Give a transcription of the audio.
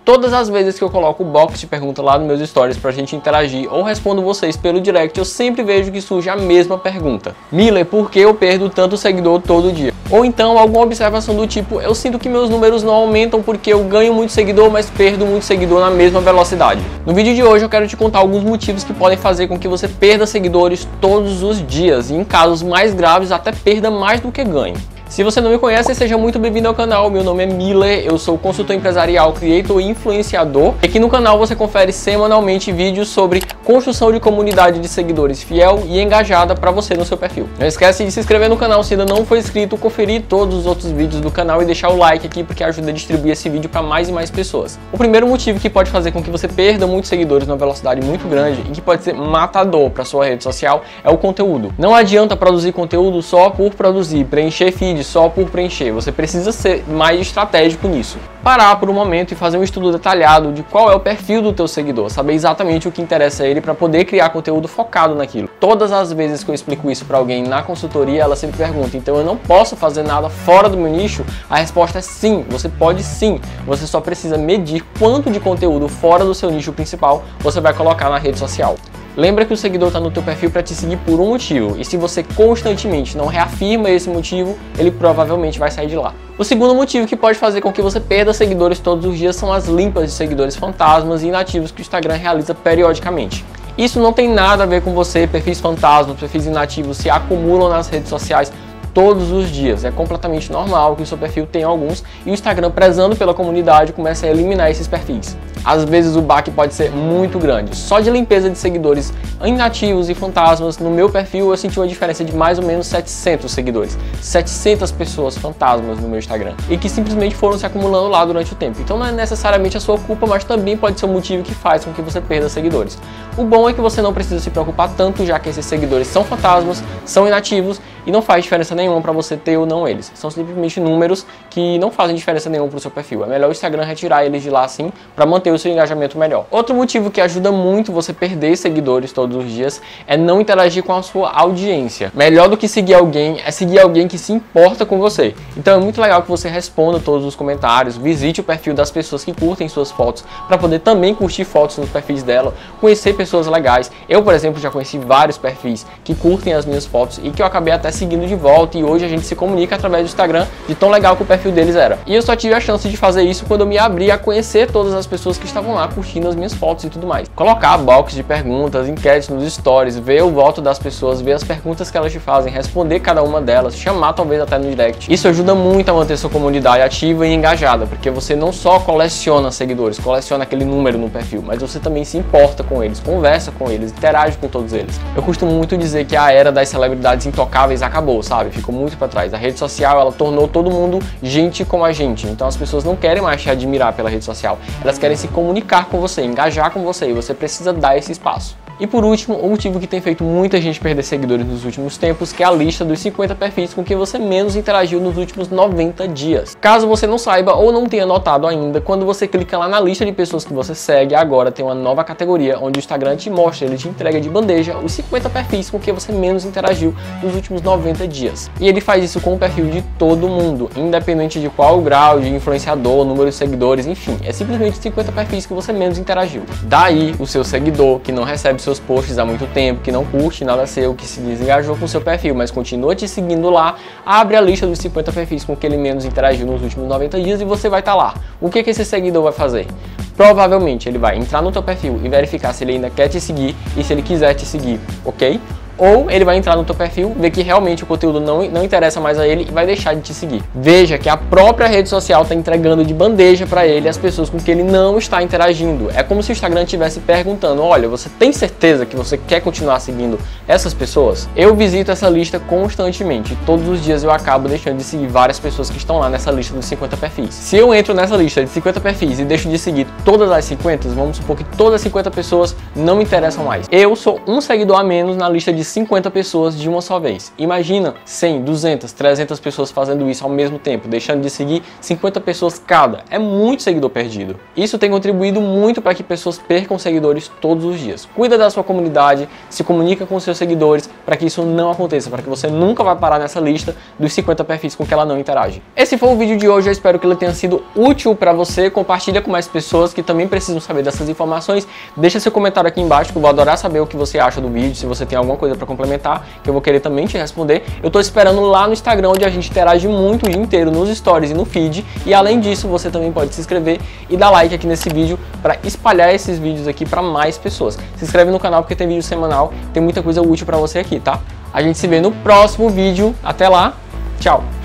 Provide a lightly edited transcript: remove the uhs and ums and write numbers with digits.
Todas as vezes que eu coloco o box de pergunta lá nos meus stories pra gente interagir ou respondo vocês pelo direct, eu sempre vejo que surge a mesma pergunta. Miller, por que eu perdo tanto seguidor todo dia? Ou então alguma observação do tipo, eu sinto que meus números não aumentam porque eu ganho muito seguidor, mas perdo muito seguidor na mesma velocidade. No vídeo de hoje eu quero te contar alguns motivos que podem fazer com que você perda seguidores todos os dias e em casos mais graves até perda mais do que ganhe. Se você não me conhece, seja muito bem-vindo ao canal. Meu nome é Miller, eu sou consultor empresarial, creator e influenciador. E aqui no canal você confere semanalmente vídeos sobre construção de comunidade de seguidores fiel e engajada para você no seu perfil. Não esquece de se inscrever no canal se ainda não for inscrito, conferir todos os outros vídeos do canal e deixar o like aqui porque ajuda a distribuir esse vídeo para mais e mais pessoas. O primeiro motivo que pode fazer com que você perda muitos seguidores numa velocidade muito grande e que pode ser matador para sua rede social é o conteúdo. Não adianta produzir conteúdo só por produzir, preencher feed só por preencher, você precisa ser mais estratégico nisso. Parar por um momento e fazer um estudo detalhado de qual é o perfil do teu seguidor, saber exatamente o que interessa a ele para poder criar conteúdo focado naquilo. Todas as vezes que eu explico isso para alguém na consultoria, ela sempre pergunta, então eu não posso fazer nada fora do meu nicho? A resposta é sim, você pode sim, você só precisa medir quanto de conteúdo fora do seu nicho principal você vai colocar na rede social. Lembra que o seguidor está no teu perfil para te seguir por um motivo, e se você constantemente não reafirma esse motivo, ele provavelmente vai sair de lá. O segundo motivo que pode fazer com que você perda seguidores todos os dias são as limpas de seguidores fantasmas e inativos que o Instagram realiza periodicamente. Isso não tem nada a ver com você, perfis fantasmas, perfis inativos se acumulam nas redes sociais todos os dias. É completamente normal que o seu perfil tenha alguns e o Instagram, prezando pela comunidade, começa a eliminar esses perfis. Às vezes o baque pode ser muito grande. Só de limpeza de seguidores inativos e fantasmas, no meu perfil eu senti uma diferença de mais ou menos 700 seguidores. 700 pessoas fantasmas no meu Instagram. E que simplesmente foram se acumulando lá durante o tempo. Então não é necessariamente a sua culpa, mas também pode ser um motivo que faz com que você perda seguidores. O bom é que você não precisa se preocupar tanto, já que esses seguidores são fantasmas, são inativos e não faz diferença nenhuma para você ter ou não eles. São simplesmente números que não fazem diferença nenhuma para o seu perfil. É melhor o Instagram retirar eles de lá assim para manter o seu engajamento melhor. Outro motivo que ajuda muito você perder seguidores todos os dias é não interagir com a sua audiência. Melhor do que seguir alguém é seguir alguém que se importa com você. Então é muito legal que você responda todos os comentários, visite o perfil das pessoas que curtem suas fotos para poder também curtir fotos nos perfis dela, conhecer pessoas legais. Eu, por exemplo, já conheci vários perfis que curtem as minhas fotos e que eu acabei até seguindo de volta e hoje a gente se comunica através do Instagram de tão legal que o perfil deles era. E eu só tive a chance de fazer isso quando eu me abri a conhecer todas as pessoas que estavam lá curtindo as minhas fotos e tudo mais. Colocar box de perguntas, enquetes nos stories, ver o voto das pessoas, ver as perguntas que elas te fazem, responder cada uma delas, chamar talvez até no direct. Isso ajuda muito a manter sua comunidade ativa e engajada, porque você não só coleciona seguidores, coleciona aquele número no perfil, mas você também se importa com eles, conversa com eles, interage com todos eles. Eu costumo muito dizer que a era das celebridades intocáveis acabou, sabe? Ficou muito para trás. A rede social, ela tornou todo mundo gente como a gente. Então as pessoas não querem mais te admirar pela rede social. Elas querem se comunicar com você, engajar com você, e você precisa dar esse espaço. E por último, o motivo que tem feito muita gente perder seguidores nos últimos tempos, que é a lista dos 50 perfis com quem você menos interagiu nos últimos 90 dias. Caso você não saiba ou não tenha notado ainda, quando você clica lá na lista de pessoas que você segue, agora tem uma nova categoria onde o Instagram te mostra, ele te entrega de bandeja os 50 perfis com quem você menos interagiu nos últimos 90 dias. E ele faz isso com o perfil de todo mundo, independente de qual o grau de influenciador, número de seguidores, enfim, é simplesmente 50 perfis que você menos interagiu. Daí, o seu seguidor, que não recebe seus posts há muito tempo, que não curte nada seu, que se desengajou com o seu perfil, mas continua te seguindo lá, abre a lista dos 50 perfis com que ele menos interagiu nos últimos 90 dias e você vai estar lá. O que esse seguidor vai fazer? Provavelmente ele vai entrar no teu perfil e verificar se ele ainda quer te seguir e se ele quiser te seguir, ok? Ou ele vai entrar no teu perfil, ver que realmente o conteúdo não interessa mais a ele e vai deixar de te seguir. Veja que a própria rede social está entregando de bandeja para ele as pessoas com que ele não está interagindo. É como se o Instagram estivesse perguntando, olha, você tem certeza que você quer continuar seguindo essas pessoas? Eu visito essa lista constantemente e todos os dias eu acabo deixando de seguir várias pessoas que estão lá nessa lista dos 50 perfis. Se eu entro nessa lista de 50 perfis e deixo de seguir todas as 50, vamos supor que todas as 50 pessoas não me interessam mais. Eu sou um seguidor a menos na lista de 50 pessoas de uma só vez. Imagina 100, 200, 300 pessoas fazendo isso ao mesmo tempo, deixando de seguir 50 pessoas cada. É muito seguidor perdido. Isso tem contribuído muito para que pessoas percam seguidores todos os dias. Cuida da sua comunidade, se comunica com seus seguidores para que isso não aconteça, para que você nunca vai parar nessa lista dos 50 perfis com que ela não interage. Esse foi o vídeo de hoje, eu espero que ele tenha sido útil para você. Compartilha com mais pessoas que também precisam saber dessas informações. Deixa seu comentário aqui embaixo que eu vou adorar saber o que você acha do vídeo, se você tem alguma coisa para complementar, que eu vou querer também te responder. Eu tô esperando lá no Instagram, onde a gente interage muito o dia inteiro nos stories e no feed, e além disso você também pode se inscrever e dar like aqui nesse vídeo para espalhar esses vídeos aqui para mais pessoas. Se inscreve no canal porque tem vídeo semanal, tem muita coisa útil para você aqui, tá? A gente se vê no próximo vídeo, até lá, tchau!